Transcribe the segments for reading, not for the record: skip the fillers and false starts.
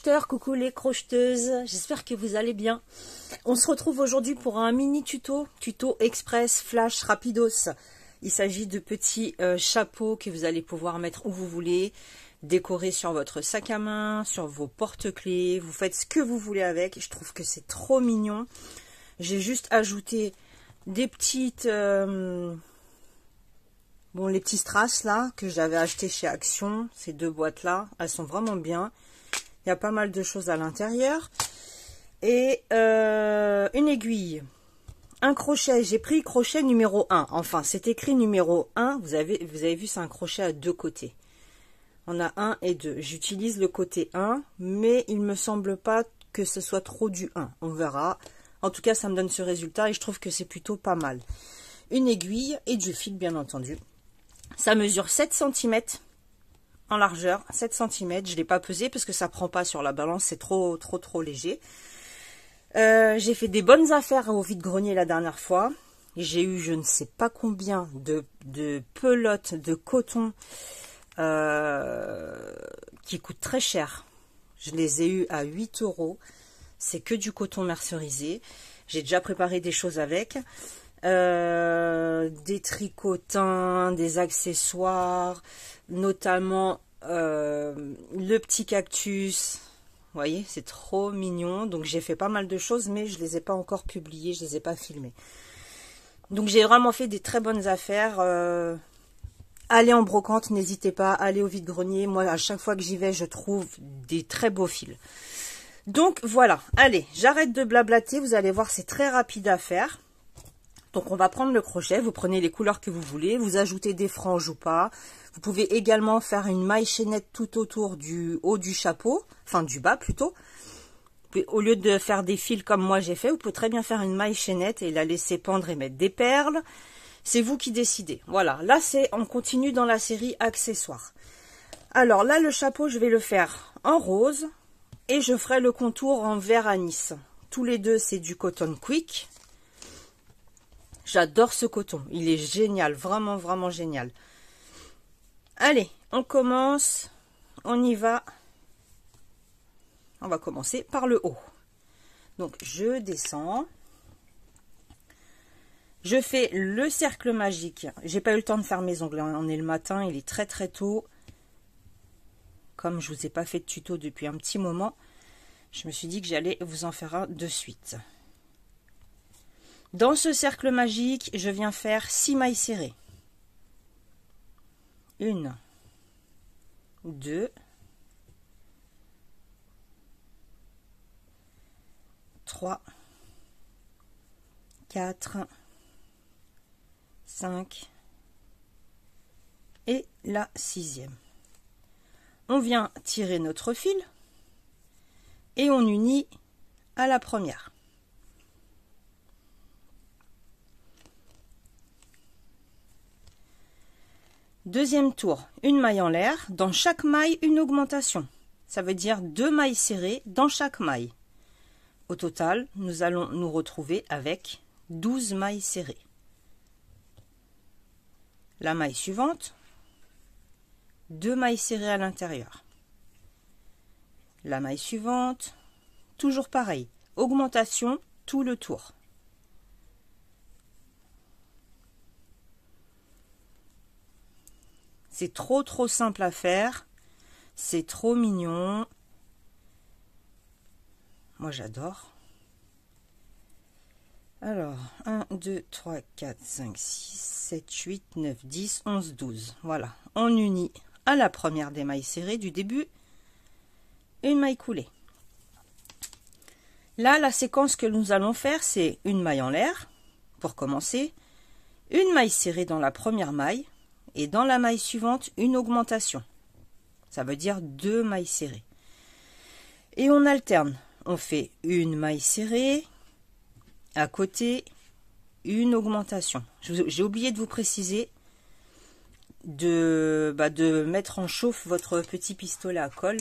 crocheteurs, coucou les crocheteuses, j'espère que vous allez bien. On se retrouve aujourd'hui pour un mini tuto express, flash, rapidos. Il s'agit de petits chapeaux que vous allez pouvoir mettre où vous voulez, décorer sur votre sac à main, sur vos porte-clés, vous faites ce que vous voulez avec. Je trouve que c'est trop mignon. J'ai juste ajouté des petites... les petits strass là, que j'avais acheté chez Action, ces deux boîtes là, elles sont vraiment bien. Il y a pas mal de choses à l'intérieur. Et une aiguille, un crochet, j'ai pris crochet numéro 1. Enfin, c'est écrit numéro 1, vous avez vu, c'est un crochet à deux côtés. On a 1 et 2. J'utilise le côté 1, mais il me semble pas que ce soit trop du 1. On verra. En tout cas, ça me donne ce résultat et je trouve que c'est plutôt pas mal. Une aiguille et du fil, bien entendu. Ça mesure 7 cm en largeur, 7 cm. Je ne l'ai pas pesé parce que ça ne prend pas sur la balance, c'est trop léger. J'ai fait des bonnes affaires au vide-grenier la dernière fois. J'ai eu je ne sais pas combien de pelotes de coton qui coûtent très cher. Je les ai eu à 8 €. C'est que du coton mercerisé. J'ai déjà préparé des choses avec. Des tricotins, des accessoires, notamment le petit cactus. Vous voyez, c'est trop mignon. Donc j'ai fait pas mal de choses, mais je les ai pas encore publiées, je les ai pas filmées. Donc j'ai vraiment fait des très bonnes affaires. Allez en brocante, n'hésitez pas, allez au vide-grenier. Moi, à chaque fois que j'y vais, je trouve des très beaux fils. Donc voilà, allez, j'arrête de blablater. Vous allez voir, c'est très rapide à faire. Donc on va prendre le crochet, vous prenez les couleurs que vous voulez, vous ajoutez des franges ou pas. Vous pouvez également faire une maille chaînette tout autour du haut du chapeau, enfin du bas plutôt. Au lieu de faire des fils comme moi j'ai fait, vous pouvez très bien faire une maille chaînette et la laisser pendre et mettre des perles. C'est vous qui décidez. Voilà, là on continue dans la série accessoires. Alors là le chapeau je vais le faire en rose et je ferai le contour en vert anis. Tous les deux c'est du Cotton Quick. J'adore ce coton, il est génial, vraiment, vraiment génial. Allez, on commence, on y va. On va commencer par le haut. Donc, je descends. Je fais le cercle magique. J'ai pas eu le temps de faire mes ongles, on est le matin, il est très très tôt. Comme je vous ai pas fait de tuto depuis un petit moment, je me suis dit que j'allais vous en faire un de suite. Dans ce cercle magique, je viens faire 6 mailles serrées. 1, 2, 3, 4, 5 et la 6e. On vient tirer notre fil et on unit à la première. Deuxième tour, une maille en l'air, dans chaque maille une augmentation. Ça veut dire 2 mailles serrées dans chaque maille. Au total, nous allons nous retrouver avec 12 mailles serrées. La maille suivante, 2 mailles serrées à l'intérieur. La maille suivante, toujours pareil, augmentation tout le tour. C'est trop simple à faire, c'est trop mignon. Moi j'adore. Alors, 1, 2, 3, 4, 5, 6, 7, 8, 9, 10, 11, 12. Voilà, on unit à la première des mailles serrées du début, une maille coulée. Là, la séquence que nous allons faire, c'est une maille en l'air, pour commencer, une maille serrée dans la première maille, et dans la maille suivante, une augmentation. Ça veut dire 2 mailles serrées. Et on alterne. On fait une maille serrée, à côté, une augmentation. J'ai oublié de vous préciser de mettre en chauffe votre petit pistolet à colle.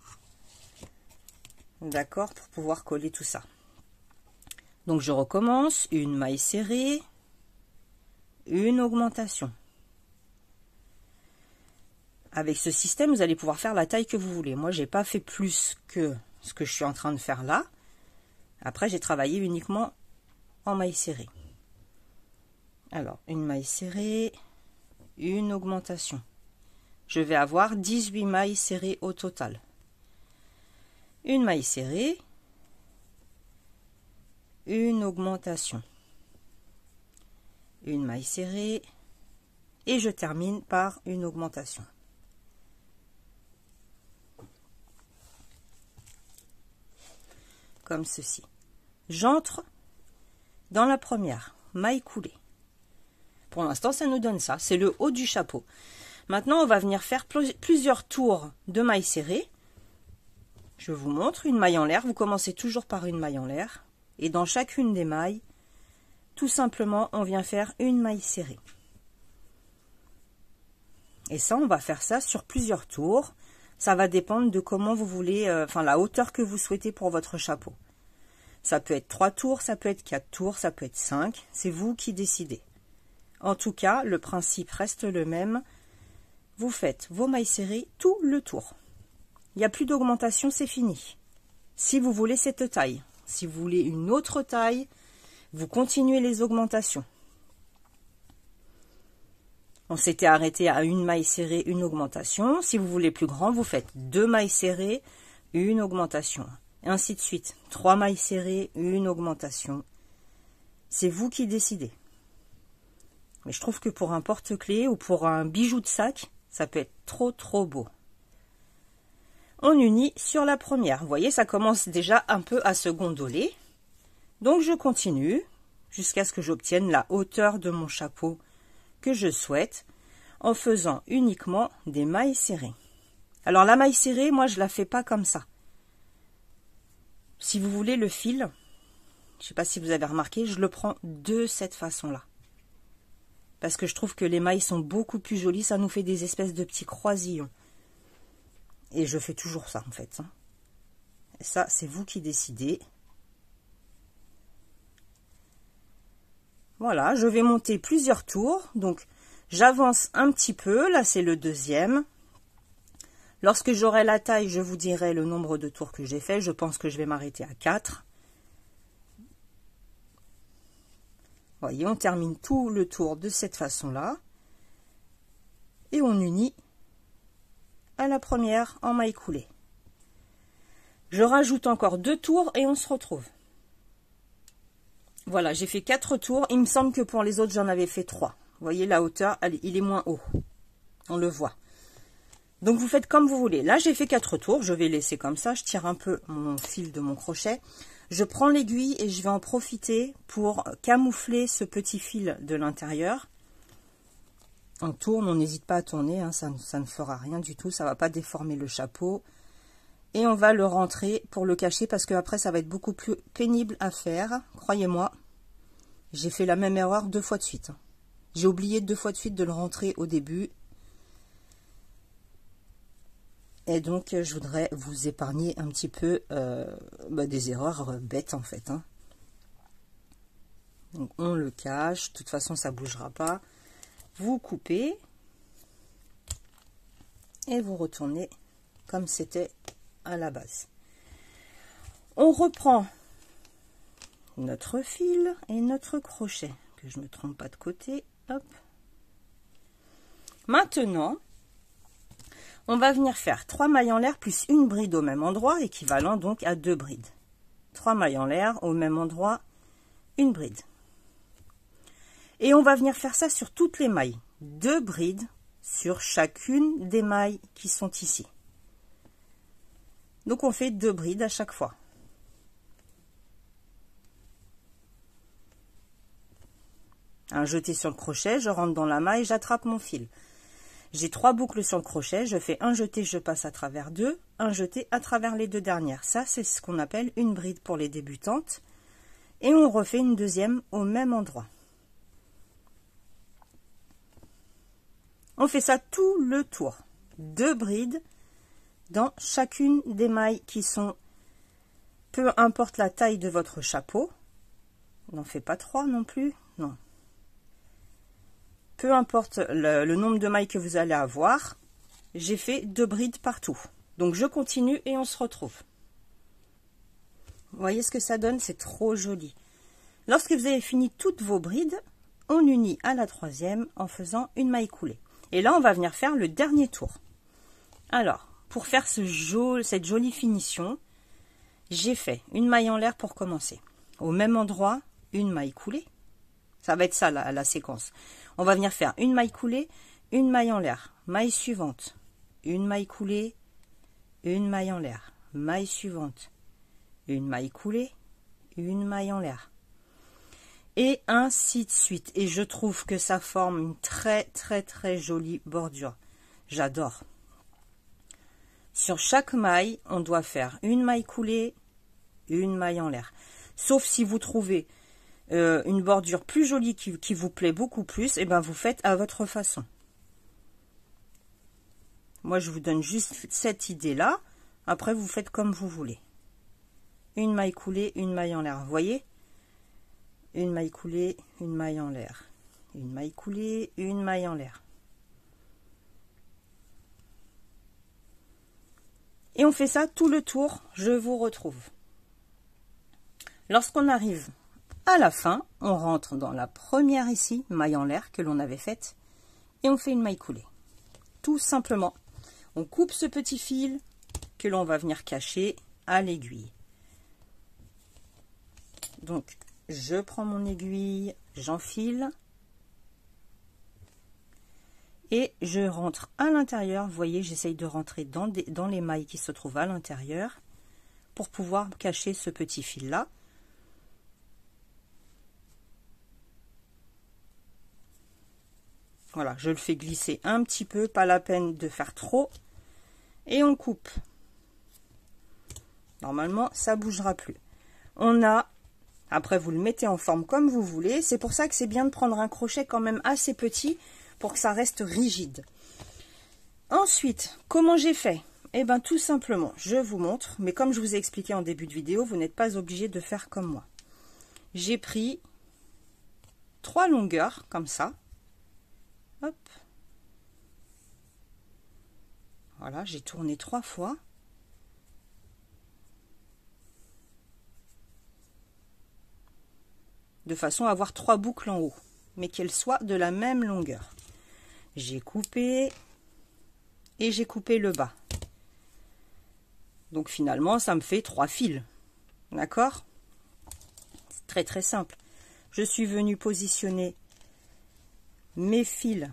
D'accord, pour pouvoir coller tout ça. Donc je recommence. Une maille serrée, une augmentation. Avec ce système, vous allez pouvoir faire la taille que vous voulez. Moi, j'ai pas fait plus que ce que je suis en train de faire là. Après, j'ai travaillé uniquement en maille serrée. Alors, une maille serrée, une augmentation. Je vais avoir 18 mailles serrées au total. Une maille serrée, une augmentation, une maille serrée, et je termine par une augmentation. Comme ceci. J'entre dans la première maille coulée. Pour l'instant, ça nous donne ça. C'est le haut du chapeau. Maintenant, on va venir faire plusieurs tours de mailles serrées. Je vous montre une maille en l'air. Vous commencez toujours par une maille en l'air. Et dans chacune des mailles, tout simplement, on vient faire une maille serrée. Et ça, on va faire ça sur plusieurs tours. Ça va dépendre de comment vous voulez, la hauteur que vous souhaitez pour votre chapeau. Ça peut être 3 tours, ça peut être 4 tours, ça peut être 5. C'est vous qui décidez. En tout cas, le principe reste le même. Vous faites vos mailles serrées tout le tour. Il n'y a plus d'augmentation, c'est fini. Si vous voulez cette taille, si vous voulez une autre taille, vous continuez les augmentations. On s'était arrêté à une maille serrée, une augmentation. Si vous voulez plus grand, vous faites 2 mailles serrées, une augmentation. Et ainsi de suite. 3 mailles serrées, une augmentation. C'est vous qui décidez. Mais je trouve que pour un porte-clés ou pour un bijou de sac, ça peut être trop beau. On unit sur la première. Vous voyez, ça commence déjà un peu à se gondoler. Donc je continue jusqu'à ce que j'obtienne la hauteur de mon chapeau que je souhaite en faisant uniquement des mailles serrées. Alors la maille serrée, moi je la fais pas comme ça. Si vous voulez le fil, je sais pas si vous avez remarqué, je le prends de cette façon-là. Parce que je trouve que les mailles sont beaucoup plus jolies, ça nous fait des espèces de petits croisillons. Et je fais toujours ça en fait. Et ça, c'est vous qui décidez. Voilà, je vais monter plusieurs tours. Donc, j'avance un petit peu. Là, c'est le deuxième. Lorsque j'aurai la taille, je vous dirai le nombre de tours que j'ai fait. Je pense que je vais m'arrêter à 4. Voyez, on termine tout le tour de cette façon-là. Et on unit à la première en maille coulée. Je rajoute encore 2 tours et on se retrouve. Voilà, j'ai fait 4 tours. Il me semble que pour les autres, j'en avais fait 3. Vous voyez, la hauteur, il est moins haut. On le voit. Donc, vous faites comme vous voulez. Là, j'ai fait 4 tours. Je vais laisser comme ça. Je tire un peu mon fil de mon crochet. Je prends l'aiguille et je vais en profiter pour camoufler ce petit fil de l'intérieur. On tourne, on n'hésite pas à tourner. Hein, ça ne fera rien du tout. Ça ne va pas déformer le chapeau. Et on va le rentrer pour le cacher parce qu'après ça va être beaucoup plus pénible à faire. Croyez-moi, j'ai fait la même erreur 2 fois de suite. J'ai oublié 2 fois de suite de le rentrer au début. Et donc je voudrais vous épargner un petit peu des erreurs bêtes en fait. Hein. Donc on le cache, de toute façon ça ne bougera pas. Vous coupez et vous retournez comme c'était à la base. On reprend notre fil et notre crochet, que je ne me trompe pas de côté. Hop. Maintenant, on va venir faire 3 mailles en l'air plus une bride au même endroit, équivalent donc à 2 brides. 3 mailles en l'air au même endroit, une bride. Et on va venir faire ça sur toutes les mailles. 2 brides sur chacune des mailles qui sont ici. Donc on fait 2 brides à chaque fois. Un jeté sur le crochet, je rentre dans la maille, j'attrape mon fil. J'ai 3 boucles sur le crochet, je fais un jeté, je passe à travers 2, un jeté à travers les 2 dernières. Ça, c'est ce qu'on appelle une bride pour les débutantes. Et on refait une deuxième au même endroit. On fait ça tout le tour. 2 brides dans chacune des mailles qui sont, peu importe la taille de votre chapeau, on n'en fait pas 3 non plus, non. Peu importe le nombre de mailles que vous allez avoir, j'ai fait 2 brides partout. Donc je continue et on se retrouve. Vous voyez ce que ça donne? C'est trop joli. Lorsque vous avez fini toutes vos brides, on unit à la troisième en faisant une maille coulée. Et là, on va venir faire le dernier tour. Alors, pour faire cette jolie finition, j'ai fait une maille en l'air pour commencer. Au même endroit, une maille coulée. Ça va être ça la séquence. On va venir faire une maille coulée, une maille en l'air, maille suivante, une maille coulée, une maille en l'air, maille suivante, une maille coulée, une maille en l'air. Et ainsi de suite. Et je trouve que ça forme une très jolie bordure. J'adore. Sur chaque maille, on doit faire une maille coulée, une maille en l'air. Sauf si vous trouvez une bordure plus jolie qui vous plaît beaucoup plus, et ben vous faites à votre façon. Moi, je vous donne juste cette idée-là. Après, vous faites comme vous voulez. Une maille coulée, une maille en l'air. Vous voyez? Une maille coulée, une maille en l'air. Une maille coulée, une maille en l'air. Et on fait ça tout le tour. Je vous retrouve. Lorsqu'on arrive à la fin, on rentre dans la première ici, maille en l'air que l'on avait faite. Et on fait une maille coulée. Tout simplement. On coupe ce petit fil que l'on va venir cacher à l'aiguille. Donc, je prends mon aiguille, j'enfile et je rentre à l'intérieur. Vous voyez, j'essaye de rentrer dans les mailles qui se trouvent à l'intérieur pour pouvoir cacher ce petit fil là. Voilà, je le fais glisser un petit peu, pas la peine de faire trop, et on coupe. Normalement, ça bougera plus. On a, après vous le mettez en forme comme vous voulez, c'est pour ça que c'est bien de prendre un crochet quand même assez petit pour que ça reste rigide. Ensuite, comment j'ai fait? Eh bien tout simplement, je vous montre, mais comme je vous ai expliqué en début de vidéo, vous n'êtes pas obligé de faire comme moi. J'ai pris 3 longueurs, comme ça. Hop. Voilà, j'ai tourné 3 fois. De façon à avoir 3 boucles en haut, mais qu'elles soient de la même longueur. J'ai coupé et j'ai coupé le bas. Donc finalement, ça me fait 3 fils. D'accord? C'est très simple. Je suis venue positionner mes fils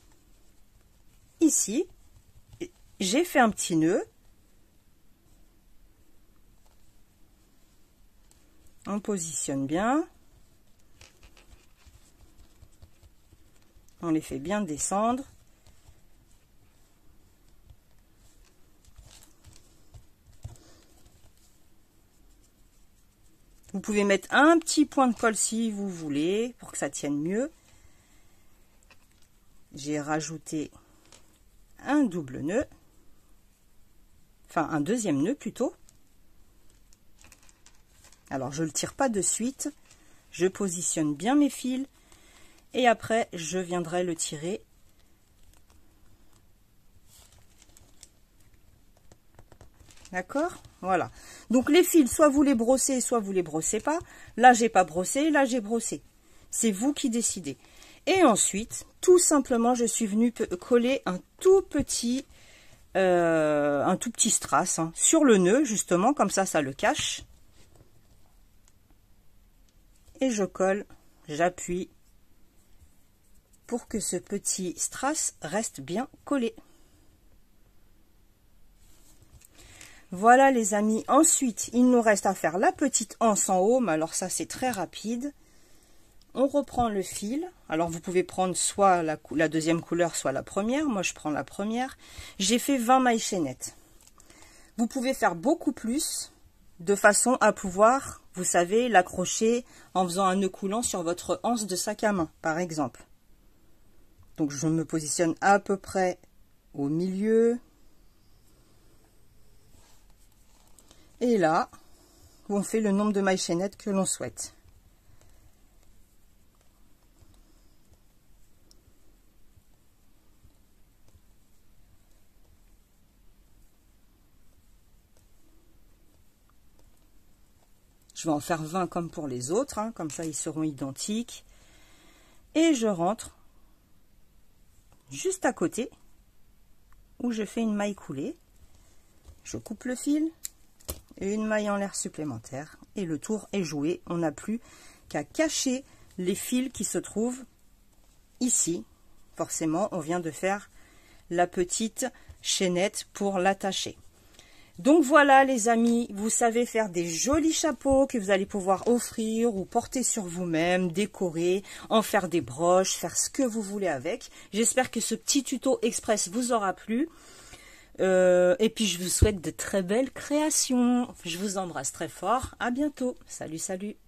ici. J'ai fait un petit nœud. On positionne bien. On les fait bien descendre. Vous pouvez mettre un petit point de colle si vous voulez pour que ça tienne mieux. J'ai rajouté un double nœud, enfin un deuxième nœud plutôt. Alors je ne le tire pas de suite, je positionne bien mes fils et après je viendrai le tirer. D'accord? Voilà. Donc les fils, soit vous les brossez, soit vous les brossez pas. Là, j'ai pas brossé, là, j'ai brossé. C'est vous qui décidez. Et ensuite, tout simplement, je suis venue coller un tout petit strass hein, sur le nœud, justement, comme ça le cache. Et je colle, j'appuie pour que ce petit strass reste bien collé. Voilà les amis, ensuite il nous reste à faire la petite anse en haut, mais alors ça c'est très rapide. On reprend le fil, alors vous pouvez prendre soit la deuxième couleur, soit la première, moi je prends la première. J'ai fait 20 mailles chaînettes. Vous pouvez faire beaucoup plus, de façon à pouvoir, vous savez, l'accrocher en faisant un nœud coulant sur votre anse de sac à main, par exemple. Donc je me positionne à peu près au milieu. Et là, on fait le nombre de mailles chaînettes que l'on souhaite. Je vais en faire 20 comme pour les autres, hein, comme ça ils seront identiques. Et je rentre juste à côté où je fais une maille coulée. Je coupe le fil, une maille en l'air supplémentaire et le tour est joué. On n'a plus qu'à cacher les fils qui se trouvent ici. Forcément, on vient de faire la petite chaînette pour l'attacher. Donc voilà les amis, vous savez faire des jolis chapeaux que vous allez pouvoir offrir ou porter sur vous-même, décorer, en faire des broches, faire ce que vous voulez avec. J'espère que ce petit tuto express vous aura plu. Et puis je vous souhaite de très belles créations. Je vous embrasse très fort. À bientôt. Salut, salut.